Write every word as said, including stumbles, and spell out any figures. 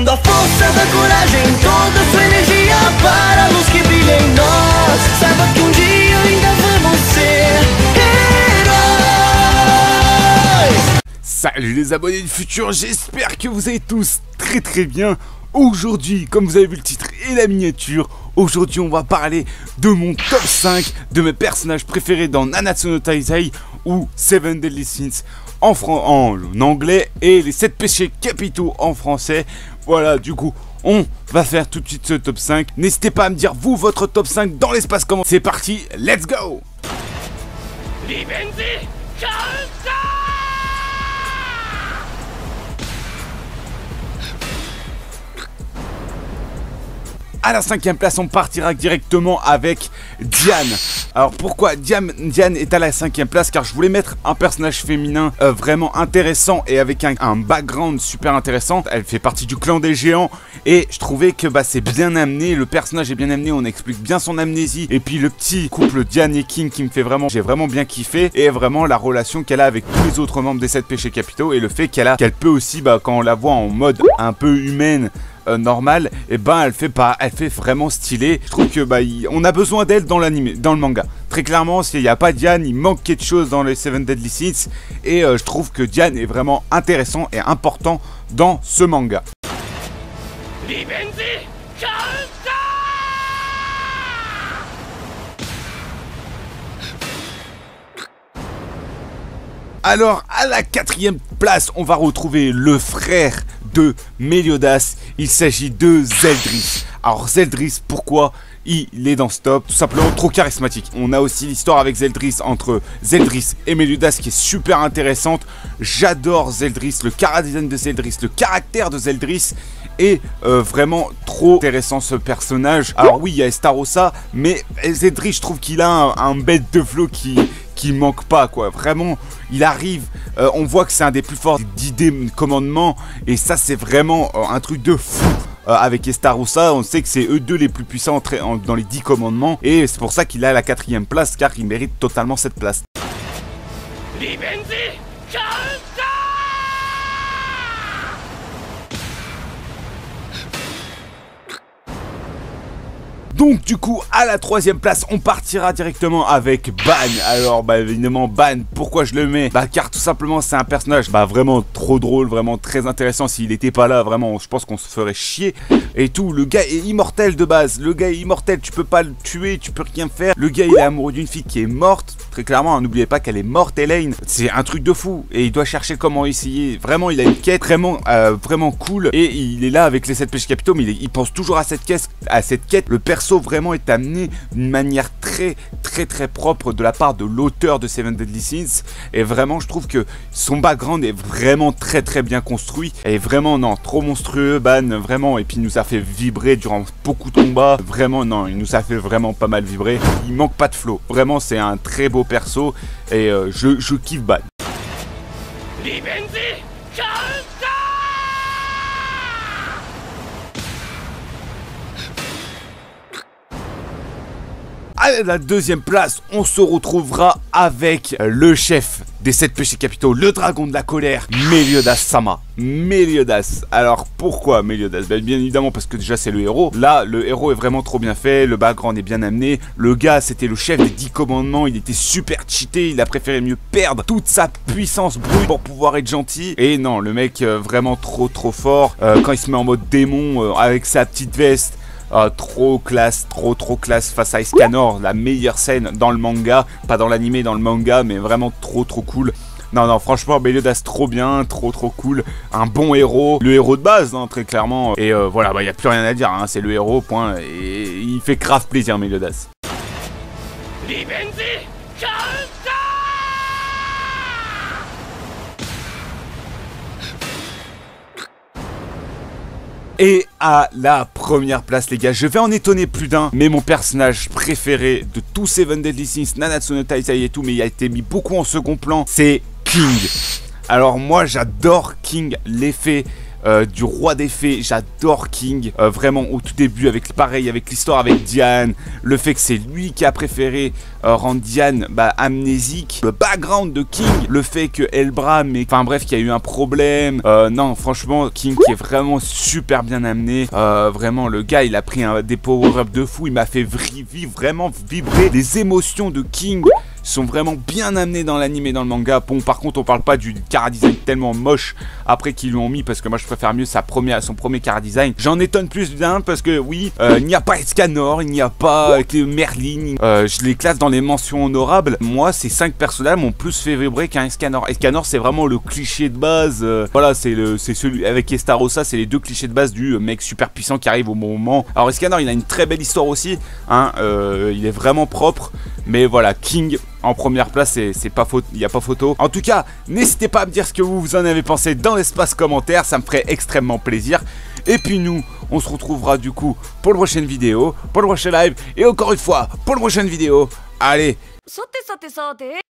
dando a força da coragem, toda a sua energia para a luz que brilha em nós. Saiba que um dia ainda vamos ser heróis. Salut les abonnés du futur, j'espère que vous allez tous très très bien. Aujourd'hui, comme vous avez vu le titre et la miniature, aujourd'hui on va parler de mon top cinq de mes personnages préférés dans Nanatsu no Taizai ou Seven Deadly Sins en, en anglais et les sept péchés capitaux en français. Voilà, du coup, on va faire tout de suite ce top cinq. N'hésitez pas à me dire vous votre top cinq dans l'espace comment. C'est parti, let's go. À la cinquième place, on partira directement avec Diane. Alors pourquoi Diane, Diane est à la cinquième place? Car je voulais mettre un personnage féminin euh, vraiment intéressant et avec un, un background super intéressant. Elle fait partie du clan des géants et je trouvais que bah, c'est bien amené, le personnage est bien amené, on explique bien son amnésie. Et puis le petit couple Diane et King qui me fait vraiment, j'ai vraiment bien kiffé. Et vraiment la relation qu'elle a avec tous les autres membres des sept péchés capitaux. Et le fait qu'elle a, qu'elle peut aussi, bah, quand on la voit en mode un peu humaine, Euh, normal, et ben elle fait pas, elle fait vraiment stylé. Je trouve que bah y, on a besoin d'elle dans l'anime, dans le manga. Très clairement, s'il n'y a pas Diane, il manque quelque chose dans les Seven Deadly Sins. Et euh, je trouve que Diane est vraiment intéressant et important dans ce manga. Alors à la quatrième place, on va retrouver le frère de Meliodas, il s'agit de Zeldris. Alors Zeldris, pourquoi il est dans ce top? Tout simplement trop charismatique. On a aussi l'histoire avec Zeldris entre Zeldris et Meliodas qui est super intéressante. J'adore Zeldris, le chara-design de Zeldris, le caractère de Zeldris est euh, vraiment trop intéressant ce personnage. Alors oui, il y a Estarossa, mais Zeldris, je trouve qu'il a un, un bête de flow qui... qui manque pas quoi, vraiment il arrive, euh, on voit que c'est un des plus forts d'idées de commandement et ça c'est vraiment euh, un truc de fou. Euh, avec Estarossa, on sait que c'est eux deux les plus puissants en, dans les dix commandements et c'est pour ça qu'il a la quatrième place car il mérite totalement cette place. Donc du coup à la troisième place on partira directement avec Ban. Alors bah évidemment Ban, pourquoi je le mets? Bah car tout simplement c'est un personnage bah vraiment trop drôle, vraiment très intéressant. S'il était pas là vraiment je pense qu'on se ferait chier et tout. Le gars est immortel de base, le gars est immortel, tu peux pas le tuer, tu peux rien faire. Le gars il est amoureux d'une fille qui est morte, très clairement n'oubliez pas qu'elle est morte Elaine. C'est un truc de fou et il doit chercher comment essayer. Vraiment il a une quête vraiment euh, vraiment cool et il est là avec les sept péchés capitaux mais il, est, il pense toujours à cette quête, à cette quête. Le perso vraiment est amené d'une manière très très très propre de la part de l'auteur de Seven Deadly Sins et vraiment je trouve que son background est vraiment très très bien construit et vraiment non trop monstrueux Ban vraiment et puis il nous a fait vibrer durant beaucoup de combats vraiment non il nous a fait vraiment pas mal vibrer, il manque pas de flow vraiment c'est un très beau perso et euh, je, je kiffe Ban. À la deuxième place, on se retrouvera avec le chef des sept péchés capitaux, le dragon de la colère, Meliodas Sama. Meliodas. Alors pourquoi Meliodas? Ben, bien évidemment parce que déjà c'est le héros. Là, le héros est vraiment trop bien fait, le background est bien amené. Le gars, c'était le chef des dix commandements, il était super cheaté, il a préféré mieux perdre toute sa puissance brute pour pouvoir être gentil. Et non, le mec euh, vraiment trop trop fort. Euh, quand il se met en mode démon euh, avec sa petite veste. Uh, trop classe, trop trop classe face à Escanor, la meilleure scène dans le manga, pas dans l'animé, dans le manga, mais vraiment trop trop cool. Non non franchement Meliodas trop bien, trop trop cool, un bon héros, le héros de base hein, très clairement. Et euh, voilà, bah y a plus rien à dire, hein, c'est le héros, point, et il fait grave plaisir Meliodas. Et à la première place les gars, je vais en étonner plus d'un, mais mon personnage préféré de tous Seven Deadly Sins, Nanatsu no Taizai et tout, mais il a été mis beaucoup en second plan, c'est King. Alors moi j'adore King, l'effet euh, du roi des fées. J'adore King, euh, vraiment au tout début, avec pareil, avec l'histoire avec Diane, le fait que c'est lui qui a préféré euh, rendre Diane bah, amnésique, le background de King, le fait que Elbra, mais enfin bref, qu'il y a eu un problème. Euh, non, franchement, King qui est vraiment super bien amené. Euh, vraiment, le gars, il a pris un, des power-ups de fou. Il m'a fait vivre, vraiment vibrer. Les émotions de King sont vraiment bien amenés dans l'anime et dans le manga. Bon, par contre, on parle pas du chara design tellement moche après qu'ils lui ont mis, parce que moi je préfère mieux sa première, son premier chara design. J'en étonne plus d'un parce que oui, euh, il n'y a pas Escanor, il n'y a pas euh, Merlin. Euh, je les classe dans les mentions honorables. Moi, ces cinq personnages m'ont plus fait vibrer qu'un Escanor. Escanor, c'est vraiment le cliché de base. Euh, voilà, c'est le, c'est celui avec Estarossa, c'est les deux clichés de base du mec super puissant qui arrive au bon moment. Alors Escanor, il a une très belle histoire aussi. Hein, euh, il est vraiment propre. Mais voilà, King en première place, c'est pas faute, il n'y a pas photo. En tout cas, n'hésitez pas à me dire ce que vous, vous en avez pensé dans l'espace commentaire, ça me ferait extrêmement plaisir. Et puis nous, on se retrouvera du coup pour la prochaine vidéo, pour le prochain live, et encore une fois, pour la prochaine vidéo. Allez!